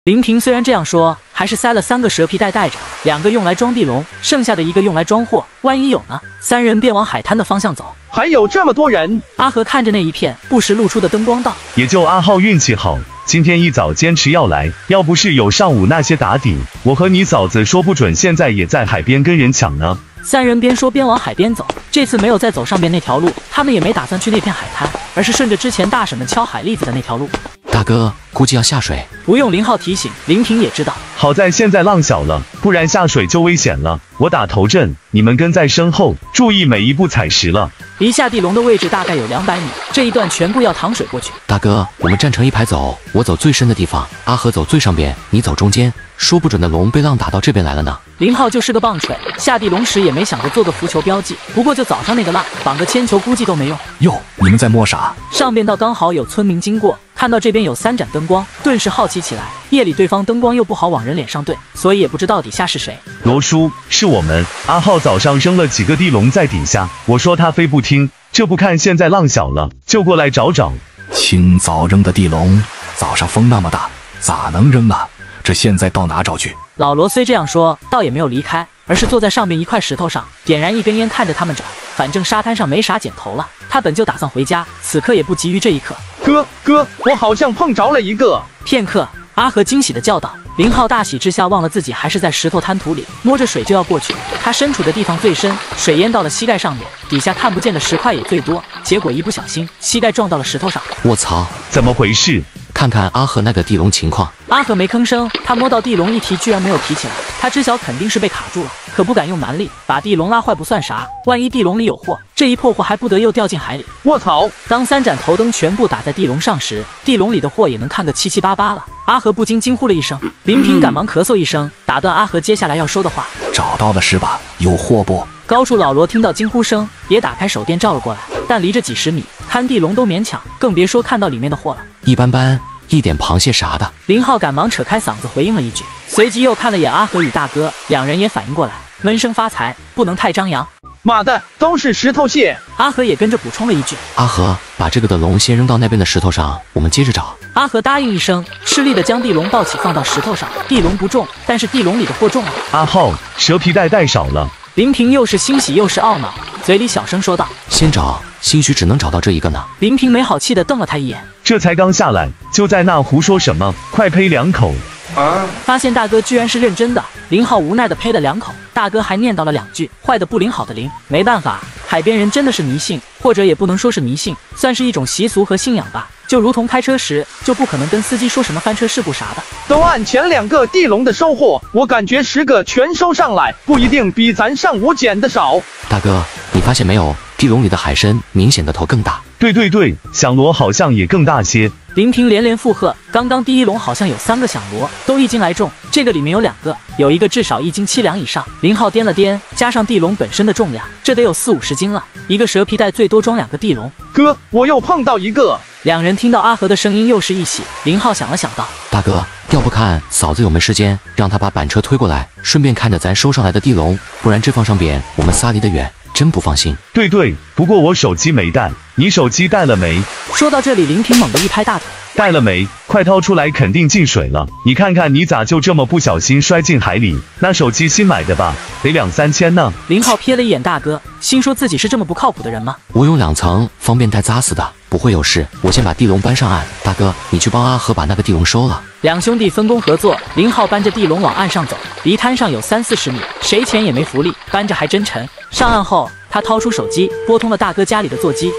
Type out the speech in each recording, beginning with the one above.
林平虽然这样说，还是塞了3个蛇皮袋带着，2个用来装地笼，剩下的1个用来装货，万一有呢？3人便往海滩的方向走。 还有这么多人？ 阿和看着那一片不时露出的灯光道：“ 也就阿浩运气好，今天一早坚持要来，要不是有上午那些打底，我和你嫂子说不准现在也在海边跟人抢呢。 ”3人边说边往海边走，这次没有再走上边那条路，他们也没打算去那片海滩，而是顺着之前大婶们敲海蛎子的那条路。 大哥，估计要下水。 不用林浩提醒，林平也知道。 好在现在浪小了，不然下水就危险了。我打头阵，你们跟在身后，注意每一步踩实了。 离下地笼的位置大概有200米，这一段全部要淌水过去。 大哥，我们站成一排走，我走最深的地方，阿和走最上边，你走中间，说不准的龙被浪打到这边来了呢。 林浩就是个棒槌，下地笼时也没想着做个浮球标记，不过就早上那个浪，绑个铅球估计都没用。 哟，你们在摸啥？ 上边道刚好有村民经过，看到这边有3盏灯光，顿时好奇起来。夜里对方灯光又不好往人脸上对，所以也不知道底下是谁。 罗叔，是我们。阿浩早上扔了几个地笼在底下，我说他非不听，这不看现在浪小了，就过来找找。 清早扔的地笼，早上风那么大，咋能扔啊？这现在到哪找去？ 老罗虽这样说，倒也没有离开，而是坐在上面一块石头上，点燃一根烟，看着他们找。反正沙滩上没啥捡头了，他本就打算回家，此刻也不急于这一刻。 哥，我好像碰着了一个。 片刻，阿和惊喜地叫道。林浩大喜之下忘了自己还是在石头滩土里，摸着水就要过去。他身处的地方最深，水淹到了膝盖上面，底下看不见的石块也最多，结果一不小心膝盖撞到了石头上。 我操， 怎么回事？ 看看阿和那个地笼情况。 阿和没吭声，他摸到地笼一提居然没有提起来，他知晓肯定是被卡住了，可不敢用蛮力把地笼拉坏不算啥，万一地笼里有货，这一破货还不得又掉进海里。 卧槽！ 当3盏头灯全部打在地笼上时，地笼里的货也能看个七七八八了。阿和不禁惊呼了一声，林平赶忙咳嗽一声，打断阿和接下来要说的话。 找到了是吧？有货不？ 高处老罗听到惊呼声，也打开手电照了过来，但离着几十米，看地笼都勉强，更别说看到里面的货了。 一般般，一点螃蟹啥的。 林浩赶忙扯开嗓子回应了一句，随即又看了眼阿和与大哥，2人也反应过来，闷声发财，不能太张扬。 妈的，都是石头蟹！ 阿和也跟着补充了一句。 阿和，把这个的笼先扔到那边的石头上，我们接着找。 阿和答应一声，吃力地将地笼抱起放到石头上。地笼不重，但是地笼里的货重了。 阿浩，蛇皮袋带少了。 林平又是欣喜又是懊恼，嘴里小声说道：“ 先找，兴许只能找到这一个呢。” 林平没好气地瞪了他一眼， 这才刚下来，就在那胡说什么？快呸2口！ 发现大哥居然是认真的，林浩无奈地呸了2口，大哥还念叨了2句，坏的不灵好的灵。没办法，海边人真的是迷信，或者也不能说是迷信，算是一种习俗和信仰吧。就如同开车时，就不可能跟司机说什么翻车事故啥的。 都按前2个地笼的收获，我感觉10个全收上来，不一定比咱上午捡的少。 大哥，你发现没有，地笼里的海参明显的头更大。 对，响螺好像也更大些。 林平连连附和，刚刚第一笼好像有3个响螺，都1斤来重，这个里面有2个，有一个至少1斤7两以上。林浩掂了掂，加上地笼本身的重量，这得有40-50斤了。一个蛇皮袋最多装2个地笼。 哥，我又碰到一个。 2人听到阿和的声音，又是一喜。林浩想了想道：“ 大哥，要不看嫂子有没时间，让他把板车推过来，顺便看着咱收上来的地笼，不然这放上边，我们仨离得远，真不放心。” 对，不过我手机没带，你手机带了没？ 说到这里，林平猛地一拍大腿：“ 带了没？快掏出来，肯定进水了。你看看你咋就这么不小心摔进海里？那手机新买的吧，得2-3千呢。” 林浩瞥了一眼大哥，心说自己是这么不靠谱的人吗？ 我有2层，方便带扎死的，不会有事。我先把地笼搬上岸，大哥，你去帮阿和把那个地笼收了。 2兄弟分工合作，林浩搬着地笼往岸上走，离滩上有30-40米，谁前也没浮力，搬着还真沉。上岸后，他掏出手机，拨通了大哥家里的座机。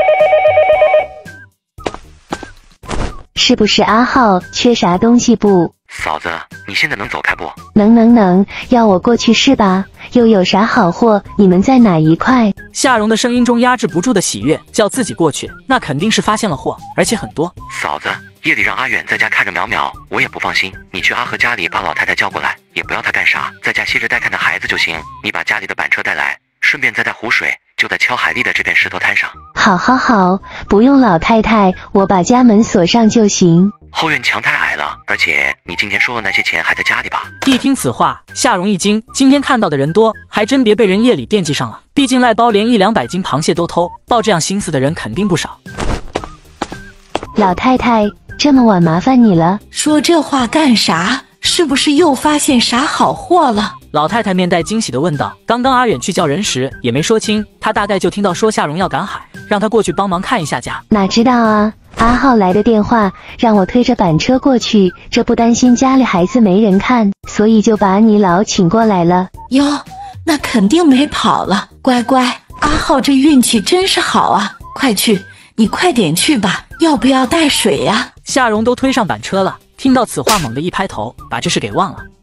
是不是阿浩缺啥东西不？ 嫂子，你现在能走开不？ 能，要我过去是吧？又有啥好货？你们在哪一块？ 夏蓉的声音中压制不住的喜悦，叫自己过去，那肯定是发现了货，而且很多。 嫂子，夜里让阿远在家看着淼淼，我也不放心。你去阿和家里把老太太叫过来，也不要她干啥，在家歇着带看着孩子就行。你把家里的板车带来，顺便再带湖水，就在敲海蛎的这片石头滩上。 好，不用老太太，我把家门锁上就行。 后院墙太矮了，而且你今天收的那些钱还在家里吧？ 一听此话，夏蓉一惊，今天看到的人多，还真别被人夜里惦记上了。毕竟赖包连100-200斤螃蟹都偷，抱这样心思的人肯定不少。 老太太， 这么晚麻烦你了。 说这话干啥？是不是又发现啥好货了？ 老太太面带惊喜地问道。刚刚阿远去叫人时也没说清，他大概就听到说夏蓉要赶海，让他过去帮忙看一下家。 哪知道啊，阿浩来的电话让我推着板车过去，这不担心家里孩子没人看，所以就把你老请过来了。 哟，那肯定没跑了。乖乖，阿浩这运气真是好啊！快去，你快点去吧，要不要带水呀？ 夏蓉都推上板车了，听到此话猛地一拍头，把这事给忘了。